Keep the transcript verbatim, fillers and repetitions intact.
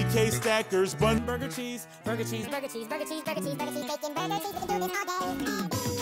cake stackers, bun burger cheese, burger cheese, burger cheese, burger cheese, burger cheese, burger cheese, bacon, burger cheese, we can do this all day.